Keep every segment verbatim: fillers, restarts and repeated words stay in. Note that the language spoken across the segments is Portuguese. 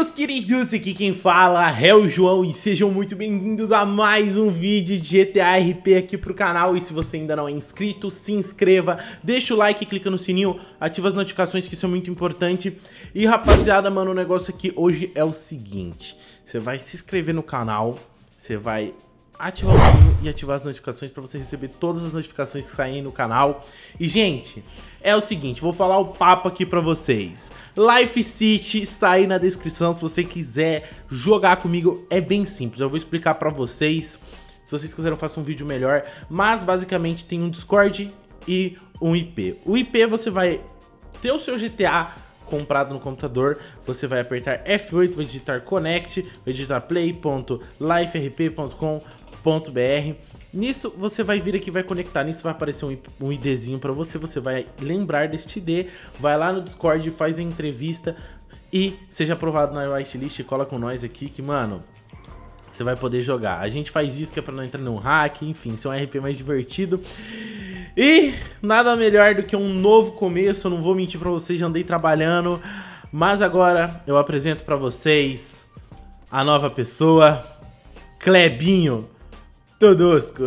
meus queridos, aqui quem fala é o João e sejam muito bem-vindos a mais um vídeo de G T A R P aqui pro canal. E se você ainda não é inscrito, se inscreva, deixa o like, clica no sininho, ativa as notificações que isso é muito importante. E rapaziada, mano, o negócio aqui hoje é o seguinte: você vai se inscrever no canal, você vai ativar o sininho e ativar as notificações pra você receber todas as notificações que saem no canal. E gente, é o seguinte, vou falar o papo aqui pra vocês. Life City está aí na descrição, se você quiser jogar comigo é bem simples. Eu vou explicar pra vocês, se vocês quiserem eu faço um vídeo melhor. Mas basicamente tem um Discord e um I P. O I P você vai ter o seu G T A comprado no computador, você vai apertar F oito, vai digitar connect, vai digitar play ponto life r p ponto com ponto b r. Nisso você vai vir aqui, vai conectar, nisso vai aparecer um, um IDzinho pra você, você vai lembrar deste I D, vai lá no Discord, faz a entrevista e seja aprovado na whitelist, cola com nós aqui que, mano, você vai poder jogar. A gente faz isso que é pra não entrar num hack, enfim, ser um R P mais divertido. E nada melhor do que um novo começo, eu não vou mentir pra vocês, já andei trabalhando, mas agora eu apresento pra vocês a nova pessoa, Clebinho Todosco.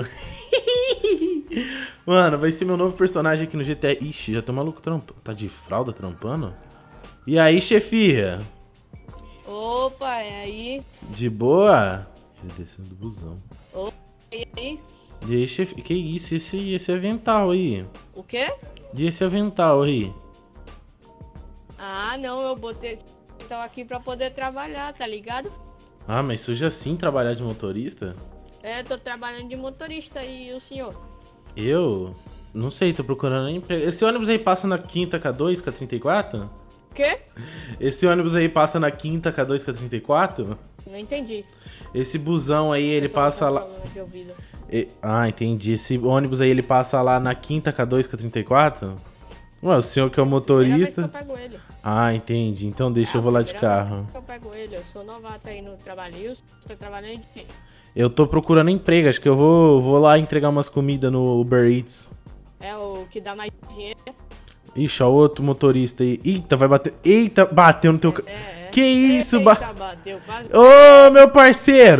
Mano, vai ser meu novo personagem aqui no G T A. Ixi, já tem um maluco trampando. Tá de fralda trampando? E aí, chefia? Opa, e aí? De boa? Ele descendo do busão. Opa, e aí? E aí, chefia? Que isso? Esse, esse avental aí? O quê? E esse avental aí? Ah, não, eu botei esse então aqui pra poder trabalhar, tá ligado? Ah, mas suja assim trabalhar de motorista? É, tô trabalhando de motorista e o senhor? Eu? Não sei, tô procurando emprego. Esse ônibus aí passa na quinta K dois, K trinta e quatro? Quê? Esse ônibus aí passa na quinta K dois, K trinta e quatro? Não entendi. Esse busão aí, ele Eu tô passa com lá... problema de ouvido. E- Ah, entendi. Esse ônibus aí, ele passa lá na quinta K dois, K trinta e quatro? Ué, o senhor que é o Primeira vez que motorista... eu pego ele. Ah, entendi. Então deixa, É, eu vou lá de primeira vez carro. que eu pego ele, eu sou novato aí no trabalho. E tô trabalhando de... Eu tô procurando emprego, acho que eu vou, vou lá entregar umas comidas no Uber Eats. É o que dá mais dinheiro. Ixi, ó, outro motorista aí. Eita, vai bater... Eita, bateu no teu... ca- É, é. Que isso, Eita, ba... bateu quase. Ô, meu parceiro!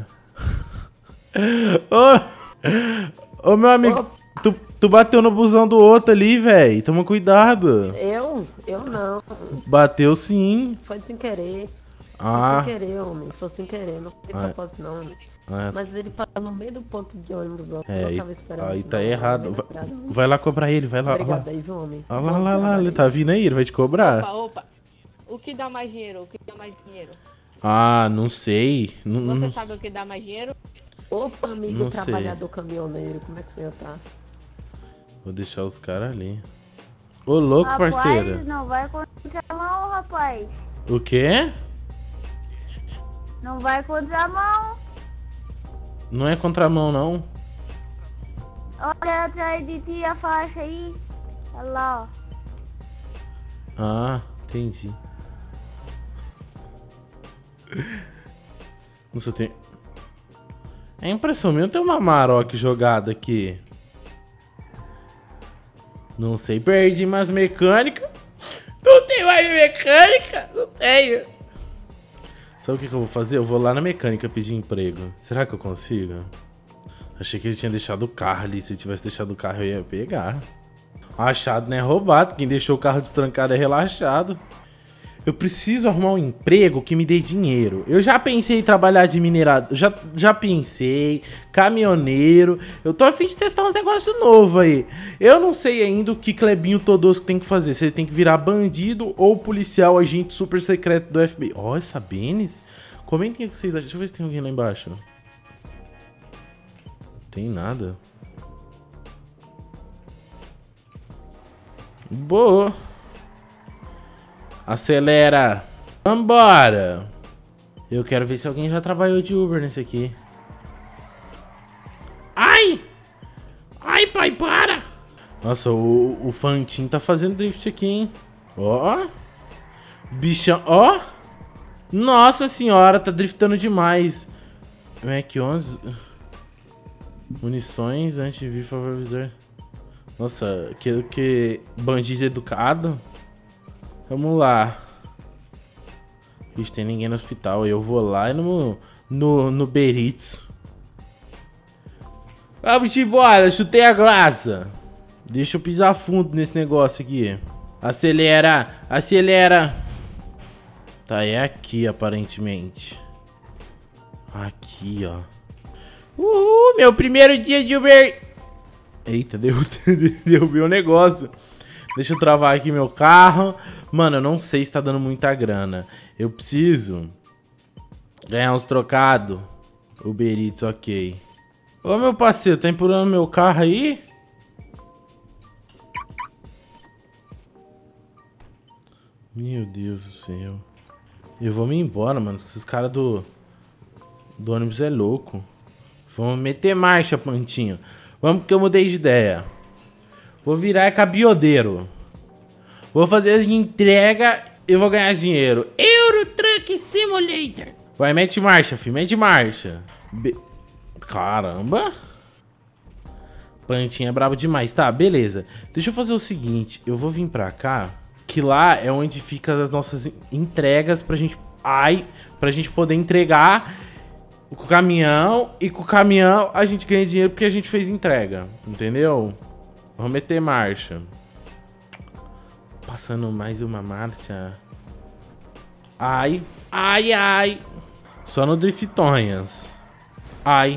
Ô, ô, meu amigo, tu, tu bateu no busão do outro ali, velho. Toma cuidado. Eu? Eu não. Bateu sim. Foi sem querer. Ah, Foi sem querer, homem. Foi sem querer. Não foi de Ah. propósito, não. Homem. é, Mas ele parou no meio do ponto de ônibus, ó. é, Eu aí, tava esperando aí isso, tá não, errado. homem. Vai, Obrigado. vai lá cobrar ele, vai lá. Olha lá, Obrigado aí, viu, homem? olha lá, Bom olha lá, ele trabalho. tá vindo aí, ele vai te cobrar. Opa, opa. O que dá mais dinheiro? O que dá mais dinheiro? Ah, não sei. Não, Você não- sabe o que dá mais dinheiro? Opa, amigo Não sei. trabalhador caminhoneiro, como é que você tá? Vou deixar os caras ali. Ô, louco, Rapaz, parceira. não vai contramão, rapaz. O quê? Não vai contramão. Não é contramão, não. Olha atrás de ti a faixa aí. Olha lá, ó. Ah, entendi. Não sei, tem... É impressão minha, tem uma Maroc jogada aqui. Não sei, perdi mais mecânica. Não tem mais mecânica? Não tenho. Sabe o que, que eu vou fazer? Eu vou lá na mecânica pedir emprego. Será que eu consigo? Achei que ele tinha deixado o carro ali. Se tivesse deixado o carro, eu ia pegar. Achado não é roubado. Quem deixou o carro destrancado é relaxado. Eu preciso arrumar um emprego que me dê dinheiro. Eu já pensei em trabalhar de minerador. Já, já pensei. Caminhoneiro. Eu tô a fim de testar uns negócios novos aí. Eu não sei ainda o que Clebinho Todosco tem que fazer. Se ele tem que virar bandido ou policial, agente super secreto do F B I. Ó, oh, essa Benes. Comentem o que vocês acham. Deixa eu ver se tem alguém lá embaixo. Tem nada. Boa. Acelera. Vambora. Eu quero ver se alguém já trabalhou de Uber nesse aqui. Ai! Ai, pai, para! Nossa, o, o Fantin tá fazendo drift aqui, hein? Ó. Bichão. Ó. Nossa senhora, tá driftando demais. Mac onze. Munições, antivírus, favorizar. Nossa, que, que bandido educado. Vamos lá. Ixi, tem ninguém no hospital. Eu vou lá e no, no, no Beritz. Vamos embora, chutei a glaça. Deixa eu pisar fundo nesse negócio aqui. Acelera, acelera. Tá, é aqui aparentemente. Aqui, ó. Uhul, meu primeiro dia de Uber. Eita, deu, derrubei o negócio. Deixa eu travar aqui meu carro. Mano, eu não sei se tá dando muita grana. Eu preciso ganhar uns trocados. Uber Eats, ok. Ô, meu parceiro, tá empurrando meu carro aí? Meu Deus do céu. Eu vou me embora, mano. Esses caras do, do ônibus é louco. Vamos meter marcha, Pantinho. Vamos que eu mudei de ideia. Vou virar cabiodeiro. Vou fazer as entregas e vou ganhar dinheiro. Euro Truck Simulator. Vai, mete marcha, filho. Mete marcha. Be Caramba. Pantinho é brabo demais. Tá, beleza. Deixa eu fazer o seguinte. Eu vou vir pra cá. Que lá é onde fica as nossas entregas pra gente... Ai, pra gente poder entregar com o caminhão. E com o caminhão a gente ganha dinheiro porque a gente fez entrega. Entendeu? Vamos meter marcha. Passando mais uma marcha. Ai, ai, ai. Só no Driftonhas. Ai.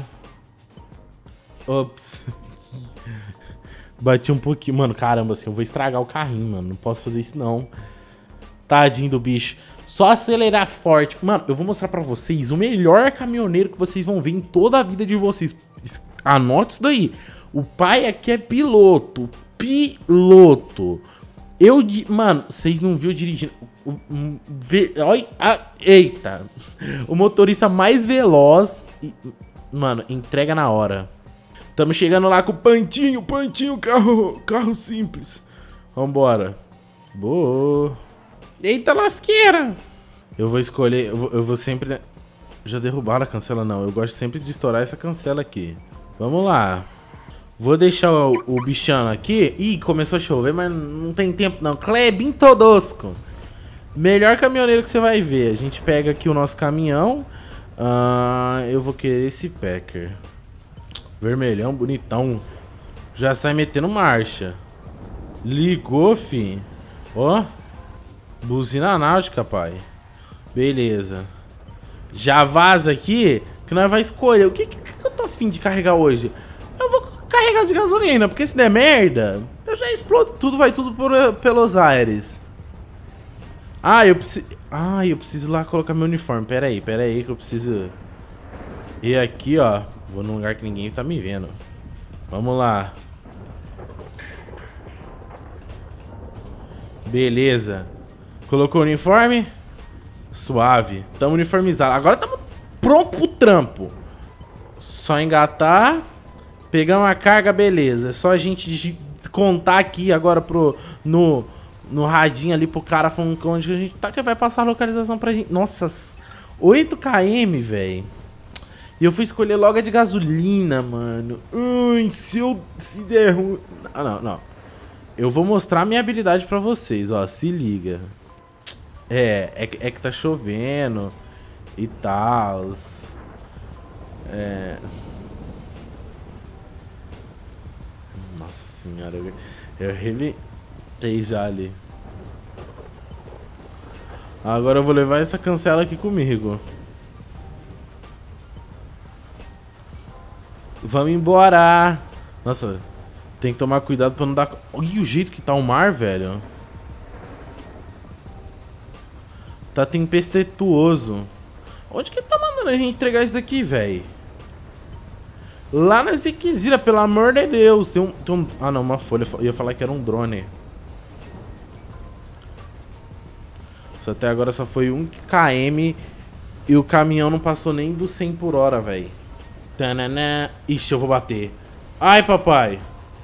Ops. Bati um pouquinho. Mano, caramba, assim, eu vou estragar o carrinho, mano. Não posso fazer isso, não. Tadinho do bicho. Só acelerar forte. Mano, eu vou mostrar pra vocês o melhor caminhoneiro que vocês vão ver em toda a vida de vocês. Anote isso daí. O pai aqui é piloto. Piloto. Eu... Mano, vocês não viram dirigindo... Olha... Eita. O motorista mais veloz... Mano, entrega na hora. Tamo chegando lá com o Pantinho. Pantinho, carro... Carro simples. Vambora. Boa. Eita lasqueira. Eu vou escolher... Eu vou, eu vou sempre... Já derrubaram a cancela, não. Eu gosto sempre de estourar essa cancela aqui. Vamos lá. Vou deixar o, o bichano aqui. Ih, começou a chover, mas não tem tempo não. Clebin Todosco. Melhor caminhoneiro que você vai ver. A gente pega aqui o nosso caminhão. Uh, eu vou querer esse Packer. Vermelhão, bonitão. Já sai metendo marcha. Ligou, fi. Ó. Buzina náutica, pai. Beleza. Já vaza aqui. Que nós vai escolher. O que, que, que eu tô afim de carregar hoje? Eu vou carregar de gasolina, porque se der merda, eu já explodo tudo, vai tudo por, pelos aires. Ah, eu preciso... Ah, eu preciso ir lá colocar meu uniforme. Pera aí, pera aí que eu preciso... Ir aqui, ó. Vou num lugar que ninguém tá me vendo. Vamos lá. Beleza. Colocou o uniforme? Suave. Tamo uniformizado. Agora tamo pronto pro trampo. Só engatar... Pegar uma carga, beleza. É só a gente contar aqui agora pro, no, no radinho ali pro cara falando onde a gente tá, que vai passar a localização pra gente. Nossa, oito quilômetros, velho. E eu fui escolher logo a de gasolina, mano. Ui, se eu... Se der ruim... Ah, não, não. Eu vou mostrar minha habilidade pra vocês, ó. Se liga. É, é, é que tá chovendo e tal. É... Nossa senhora, eu, eu arrebentei já ali. Agora eu vou levar essa cancela aqui comigo. Vamos embora. Nossa, tem que tomar cuidado pra não dar... Olha o jeito que tá o mar, velho. Tá tempestuoso. Onde que tá mandando a gente entregar isso daqui, velho? Lá na Ziquezira, pelo amor de Deus. Tem um, tem um... Ah, não, uma folha. Eu ia falar que era um drone. Só até agora só foi um quilômetro e o caminhão não passou nem dos cem por hora, velho. Tanana. Ixi, eu vou bater. Ai, papai.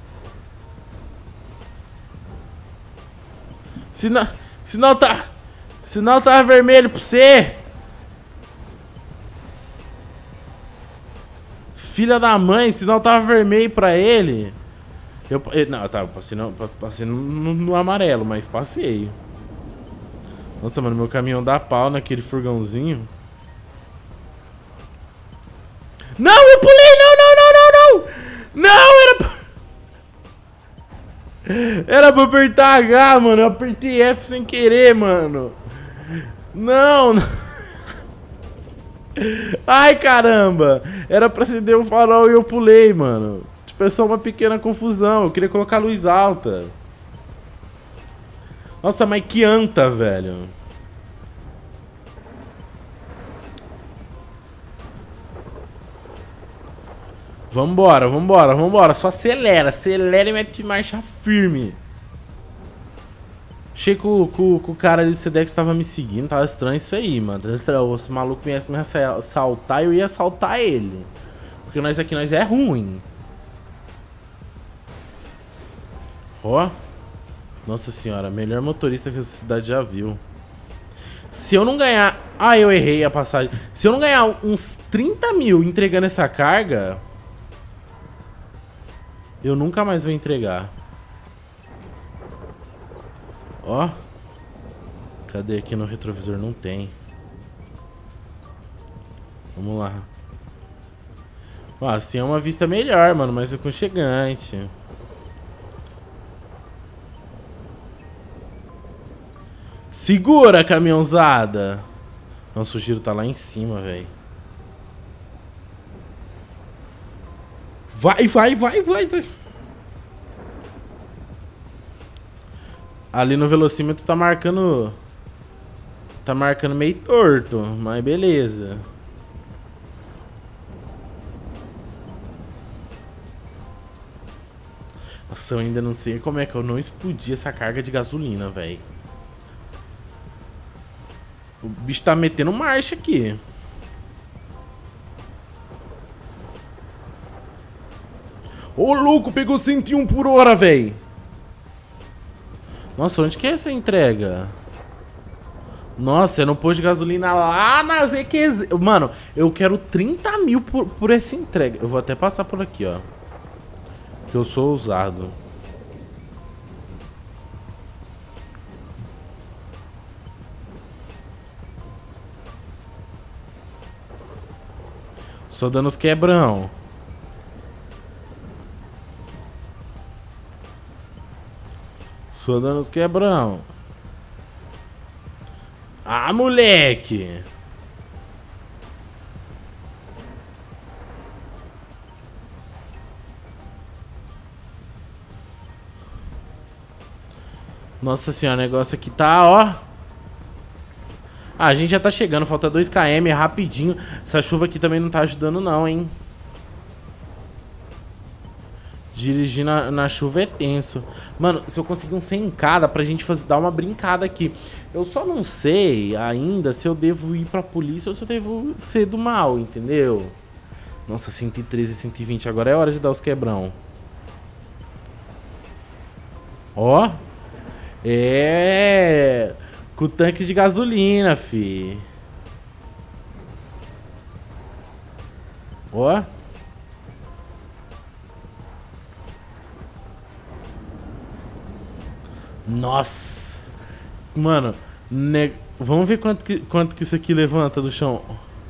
Sinal... Sinal tá... Sinal tá vermelho pra você. Filha da mãe, sinal tava vermelho pra ele. Eu, eu não, tá, passei, no, passei no, no, no amarelo, mas passei. Nossa, mano, meu caminhão dá pau naquele furgãozinho. Não, eu pulei! Não, não, não, não, não! Não, era pra... Era pra apertar H, mano. Eu apertei F sem querer, mano. Não, não. Ai, caramba. Era pra acender o farol e eu pulei, mano. Tipo, é só uma pequena confusão. Eu queria colocar a luz alta. Nossa, mas que anta, velho. Vambora, vambora, vambora. Só acelera, acelera e mete marcha firme. Achei que o, que, que o cara ali do Sedex tava me seguindo. Tava estranho isso aí, mano. Se o maluco viesse me assaltar, eu ia assaltar ele. Porque nós aqui, nós é ruim. Ó. Nossa senhora, melhor motorista que essa cidade já viu. Se eu não ganhar... Ah, eu errei a passagem. Se eu não ganhar uns trinta mil entregando essa carga... Eu nunca mais vou entregar. Ó. Cadê aqui no retrovisor? Não tem. Vamos lá. Ó, assim é uma vista melhor, mano. Mais aconchegante. Segura, caminhãozada. Nossa, o giro tá lá em cima, velho. Vai, vai, vai, vai, vai. Ali no velocímetro tá marcando... Tá marcando meio torto, mas beleza. Nossa, eu ainda não sei como é que eu não explodi essa carga de gasolina, velho. O bicho tá metendo marcha aqui. Ô, louco, pegou cento e um por hora, velho. Nossa, onde que é essa entrega? Nossa, é no posto de gasolina lá na Z Q Z. Mano, eu quero trinta mil por, por essa entrega. Eu vou até passar por aqui, ó. Que eu sou ousado. Só dando os quebrão. Só dando os quebrão. Ah, moleque! Nossa senhora, o negócio aqui tá, ó. Ah, a gente já tá chegando, falta dois quilômetros, é rapidinho. Essa chuva aqui também não tá ajudando não, hein. Dirigir na, na chuva é tenso. Mano, se eu conseguir um cem K, dá pra gente fazer, dar uma brincada aqui. Eu só não sei ainda se eu devo ir pra polícia ou se eu devo ser do mal, entendeu? Nossa, cento e treze, cento e vinte. Agora é hora de dar os quebrão. Ó. É. Com o tanque de gasolina, fi. Ó. Nossa. Mano, ne... vamos ver quanto que, quanto que isso aqui levanta do chão.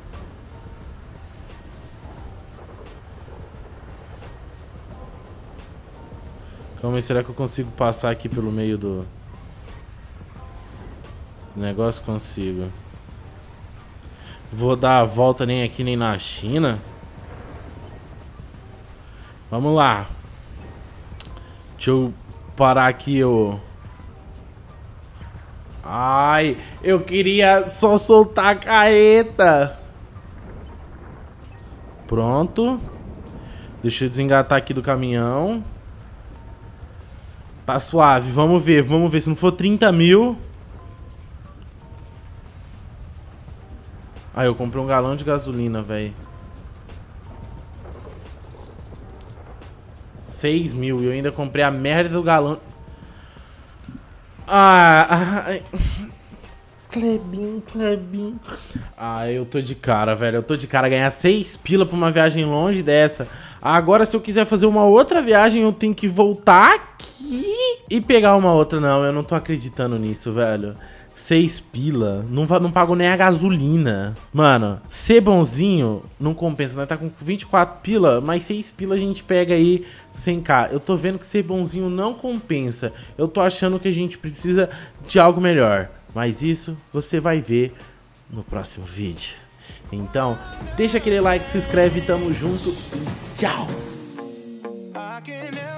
Calma aí, será que eu consigo passar aqui pelo meio do negócio? Consigo. Vou dar a volta nem aqui nem na China. Vamos lá. Deixa eu parar aqui, eu... Ai, eu queria só soltar a carreta. Pronto. Deixa eu desengatar aqui do caminhão. Tá suave, vamos ver, vamos ver. Se não for trinta mil... Ah, eu comprei um galão de gasolina, velho. seis mil e eu ainda comprei a merda do galão. Ah, ai. Clebinho, Clebinho. Ah, eu tô de cara, velho. Eu tô de cara. Ganhar seis pila pra uma viagem longe dessa. Agora, se eu quiser fazer uma outra viagem, eu tenho que voltar aqui e pegar uma outra. Não, eu não tô acreditando nisso, velho. seis pila. Não, não pago nem a gasolina. Mano, ser bonzinho não compensa, né? Tá com vinte e quatro pila, mas seis pila a gente pega aí cem k. Eu tô vendo que ser bonzinho não compensa. Eu tô achando que a gente precisa de algo melhor. Mas isso você vai ver no próximo vídeo. Então, deixa aquele like, se inscreve, tamo junto e tchau!